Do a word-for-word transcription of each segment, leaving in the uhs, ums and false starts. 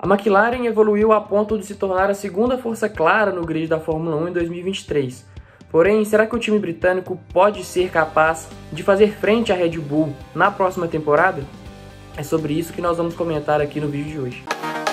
A McLaren evoluiu a ponto de se tornar a segunda força clara no grid da Fórmula um em dois mil e vinte e três. Porém, será que o time britânico pode ser capaz de fazer frente à Red Bull na próxima temporada? É sobre isso que nós vamos comentar aqui no vídeo de hoje.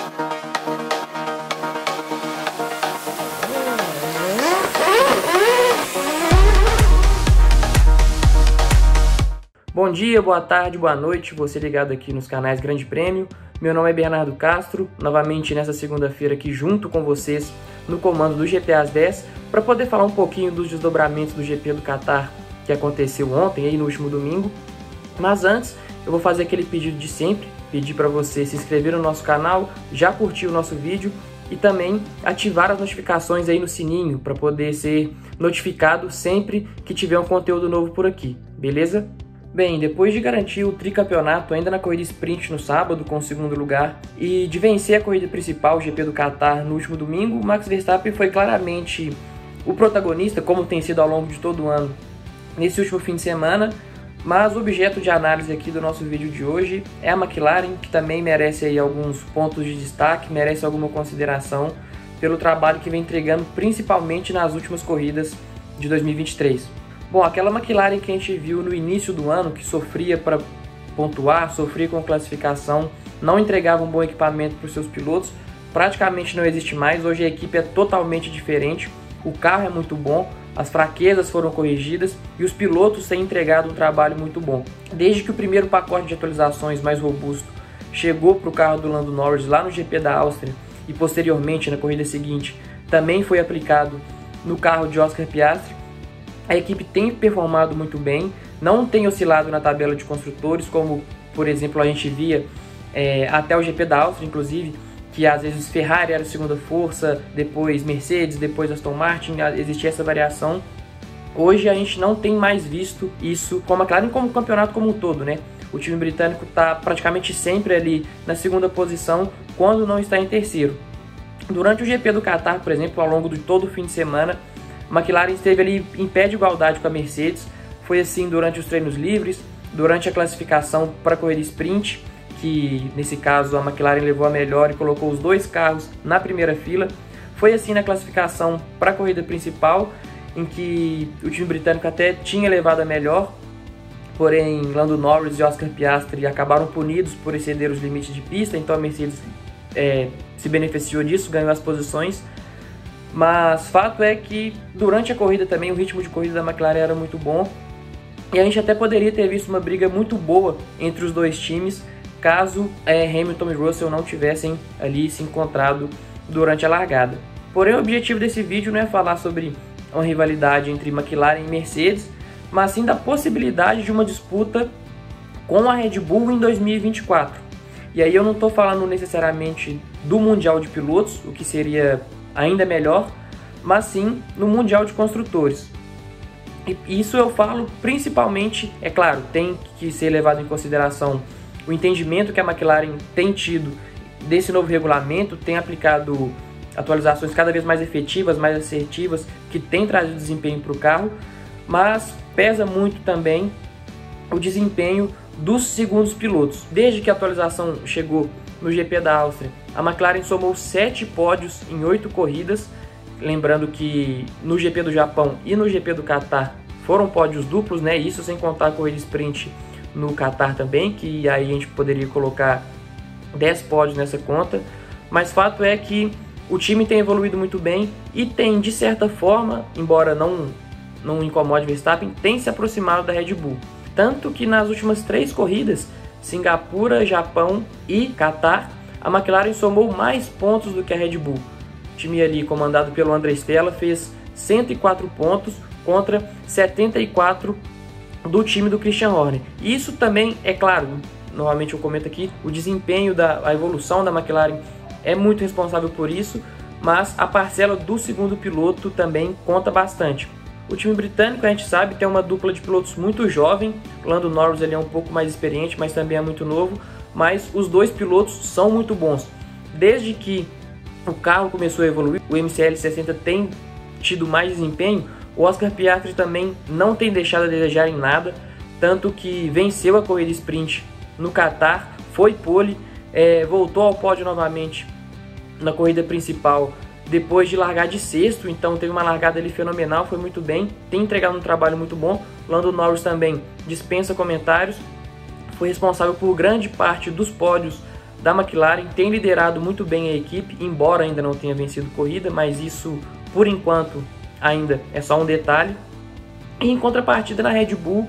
Bom dia, boa tarde, boa noite, você ligado aqui nos canais Grande Prêmio. Meu nome é Bernardo Castro, novamente nessa segunda-feira aqui junto com vocês no comando do G P às dez, para poder falar um pouquinho dos desdobramentos do G P do Qatar que aconteceu ontem, aí no último domingo. Mas antes, eu vou fazer aquele pedido de sempre, pedir para você se inscrever no nosso canal, já curtir o nosso vídeo e também ativar as notificações aí no sininho para poder ser notificado sempre que tiver um conteúdo novo por aqui, beleza? Bem, depois de garantir o tricampeonato ainda na corrida sprint no sábado com o segundo lugar e de vencer a corrida principal, o G P do Qatar, no último domingo, Max Verstappen foi claramente o protagonista, como tem sido ao longo de todo o ano, nesse último fim de semana. Mas o objeto de análise aqui do nosso vídeo de hoje é a McLaren, que também merece aí alguns pontos de destaque, merece alguma consideração pelo trabalho que vem entregando, principalmente nas últimas corridas de dois mil e vinte e três. Bom, aquela McLaren que a gente viu no início do ano, que sofria para pontuar, sofria com classificação, não entregava um bom equipamento para os seus pilotos, praticamente não existe mais. Hoje a equipe é totalmente diferente, o carro é muito bom, as fraquezas foram corrigidas e os pilotos têm entregado um trabalho muito bom. Desde que o primeiro pacote de atualizações mais robusto chegou para o carro do Lando Norris lá no G P da Áustria e posteriormente na corrida seguinte também foi aplicado no carro de Oscar Piastri, a equipe tem performado muito bem, não tem oscilado na tabela de construtores, como por exemplo a gente via é, até o G P da Áustria, inclusive, que às vezes Ferrari era a segunda força, depois Mercedes, depois Aston Martin, existia essa variação. Hoje a gente não tem mais visto isso com a McLaren, como o campeonato como um todo, né? O time britânico está praticamente sempre ali na segunda posição, quando não está em terceiro. Durante o G P do Qatar, por exemplo, ao longo de todo o fim de semana, a McLaren esteve ali em pé de igualdade com a Mercedes. Foi assim durante os treinos livres, durante a classificação para a corrida sprint, que nesse caso a McLaren levou a melhor e colocou os dois carros na primeira fila. Foi assim na classificação para a corrida principal, em que o time britânico até tinha levado a melhor, porém Lando Norris e Oscar Piastri acabaram punidos por exceder os limites de pista, então a Mercedes é, se beneficiou disso, ganhou as posições. Mas fato é que durante a corrida também o ritmo de corrida da McLaren era muito bom e a gente até poderia ter visto uma briga muito boa entre os dois times caso é, Hamilton e Russell não tivessem ali se encontrado durante a largada. Porém, o objetivo desse vídeo não é falar sobre uma rivalidade entre McLaren e Mercedes, mas sim da possibilidade de uma disputa com a Red Bull em dois mil e vinte e quatro. E aí eu não estou falando necessariamente do Mundial de Pilotos, o que seria ainda melhor, mas sim no Mundial de Construtores. E isso eu falo principalmente, é claro, tem que ser levado em consideração o entendimento que a McLaren tem tido desse novo regulamento, tem aplicado atualizações cada vez mais efetivas, mais assertivas, que tem trazido desempenho para o carro, mas pesa muito também o desempenho dos segundos pilotos. Desde que a atualização chegou no G P da Áustria, a McLaren somou sete pódios em oito corridas, lembrando que no G P do Japão e no G P do Qatar foram pódios duplos, né? Isso sem contar a corrida sprint no Qatar também, que aí a gente poderia colocar dez pódios nessa conta. Mas fato é que o time tem evoluído muito bem e tem, de certa forma, embora não, não incomode Verstappen, tem se aproximado da Red Bull. Tanto que nas últimas três corridas, Singapura, Japão e Qatar, a McLaren somou mais pontos do que a Red Bull. O time ali comandado pelo André Stella fez cento e quatro pontos contra setenta e quatro do time do Christian Horner. E isso também, é claro, novamente eu comento aqui, o desempenho, da, a evolução da McLaren é muito responsável por isso, mas a parcela do segundo piloto também conta bastante. O time britânico, a gente sabe, tem uma dupla de pilotos muito jovem. O Lando Norris ele é um pouco mais experiente, mas também é muito novo. Mas os dois pilotos são muito bons. Desde que o carro começou a evoluir, o M C L sessenta tem tido mais desempenho, o Oscar Piastri também não tem deixado a desejar em nada. Tanto que venceu a corrida sprint no Qatar, foi pole, é, voltou ao pódio novamente na corrida principal depois de largar de sexto, então teve uma largada ali fenomenal, foi muito bem, tem entregado um trabalho muito bom. Lando Norris também dispensa comentários, foi responsável por grande parte dos pódios da McLaren, tem liderado muito bem a equipe, embora ainda não tenha vencido corrida, mas isso, por enquanto, ainda é só um detalhe. E em contrapartida, na Red Bull,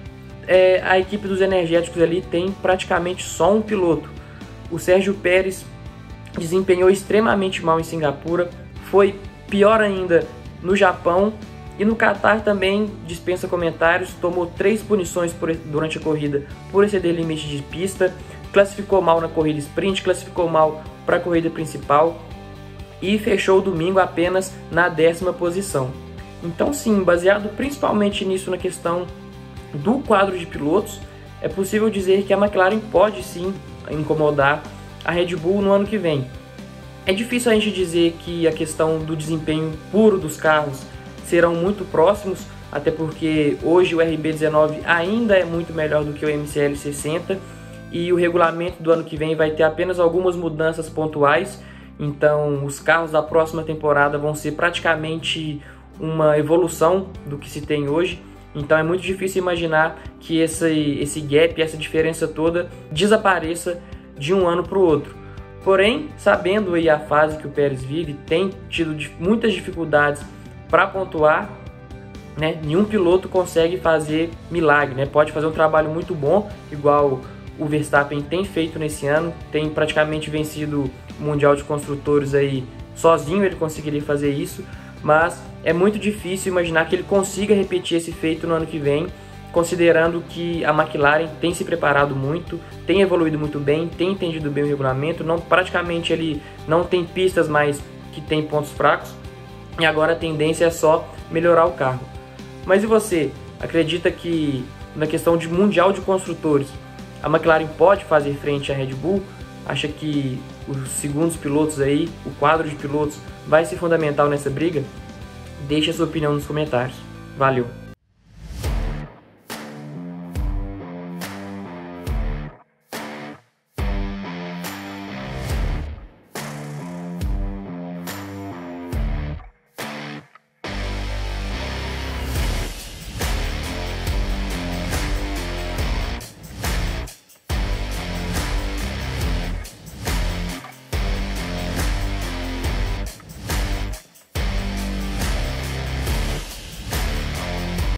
é, a equipe dos energéticos ali tem praticamente só um piloto. O Sérgio Pérez desempenhou extremamente mal em Singapura, foi pior ainda no Japão, e no Qatar também dispensa comentários, tomou três punições por, durante a corrida por exceder limite de pista, classificou mal na corrida sprint, classificou mal para a corrida principal e fechou o domingo apenas na décima posição. Então sim, baseado principalmente nisso, na questão do quadro de pilotos, é possível dizer que a McLaren pode sim incomodar a Red Bull no ano que vem. É difícil a gente dizer que a questão do desempenho puro dos carros serão muito próximos, até porque hoje o R B dezenove ainda é muito melhor do que o M C L sessenta e o regulamento do ano que vem vai ter apenas algumas mudanças pontuais, então os carros da próxima temporada vão ser praticamente uma evolução do que se tem hoje. Então é muito difícil imaginar que esse, esse gap, essa diferença toda desapareça de um ano para o outro. Porém, sabendo aí a fase que o Pérez vive, tem tido muitas dificuldades para pontuar, né? Nenhum piloto consegue fazer milagre, né? Pode fazer um trabalho muito bom, igual o Verstappen tem feito nesse ano, tem praticamente vencido o Mundial de Construtores aí sozinho, ele conseguiria fazer isso, mas é muito difícil imaginar que ele consiga repetir esse feito no ano que vem, considerando que a McLaren tem se preparado muito, tem evoluído muito bem, tem entendido bem o regulamento, não, praticamente ele não tem pistas mais que tem pontos fracos, e agora a tendência é só melhorar o carro. Mas e você? Acredita que na questão de Mundial de Construtores, a McLaren pode fazer frente à Red Bull? Acha que os segundos pilotos aí, o quadro de pilotos, vai ser fundamental nessa briga? Deixe a sua opinião nos comentários. Valeu!